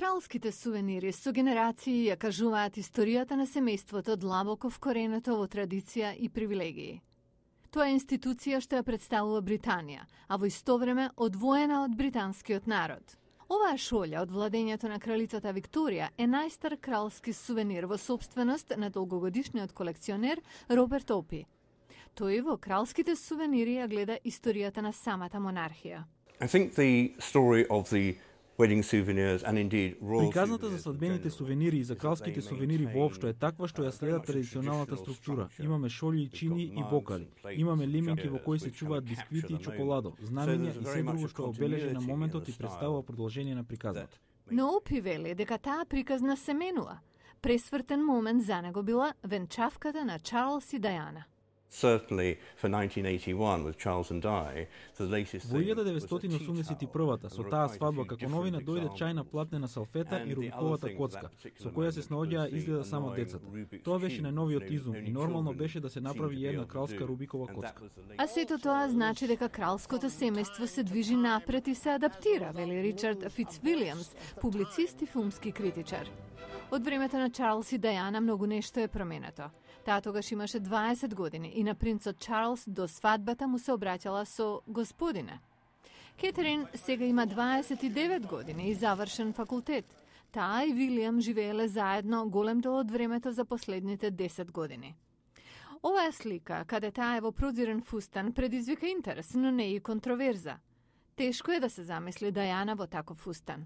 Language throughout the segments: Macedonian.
Кралските сувенири со генерации ја кажуваат историјата на семејството длабоко вкоренето во традиција и привилегии. Тоа е институција што ја представува Британија, а во исто време одвоена од британскиот народ. Оваа шолја од владењето на кралицата Викторија е најстар кралски сувенир во сопственост на долгогодишниот колекционер Роберт Опи. Тој во кралските сувенири ја гледа историјата на самата монархија. I think the story of the wedding souvenirs and indeed royal Приказната за свадбените сувенири и за кралските сувенири воопшто е таква што ја следа традиционалната структура. Имаме шолји, чини и бокали. Имаме лименки во кои се чуваат бисквити и чоколадо, знамења и се друго што обележи на моментот и представува продолжение на приказната. Но Опи вели дека таа приказна се менува. Пресвртен момент за него била венчавката на Чарлс и Дајана. Certainly for 1981 with Charles and Di, the latest Во 1981 со таа свадба како новина дојде чајна платнена салфета и рубиковата коцка, со која се снаоѓаа изгледа само децата. Тоа беше најновиот изум и нормално беше да се направи една кралска рубикова коцка. А сето тоа значи дека кралското семејство се движи напред и се адаптира, вели Ричард Фицвилиамс, публицист и филмски критичар. Од времето на Чарлс и Дајана многу нешто е променето. Таа тогаш имаше 20 години и на принцот Чарлс до свадбата му се обраќала со господине. Кетерин сега има 29 години и завршен факултет. Таа и Вилијам живееле заедно голем дел од времето за последните 10 години. Оваа слика, каде таа е во продирен фустан, предизвика интерес, но не и контроверза. Тешко е да се замисли Дајана во таков фустан.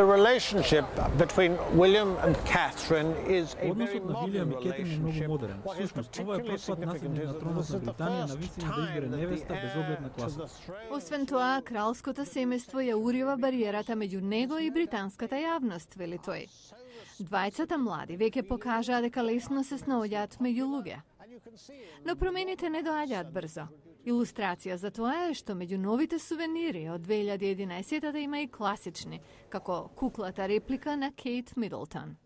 Односот на Вилијам и Кетрин е многу модерен. Всушност, ова е прв пат наследник на тронот на Британија навистина да избере невеста без оглед на класа. Освен тоа, кралското семејство ја урива бариерата меѓу него и британската јавност, вели тој. Двајцата млади веќе покажаа дека лесно се снаоѓаат меѓу луѓе. Но промените не доаѓаат брзо. Илустрација за тоа е што меѓу новите сувенири од 2011 има и класични, како куклата реплика на Кейт Мидлтон.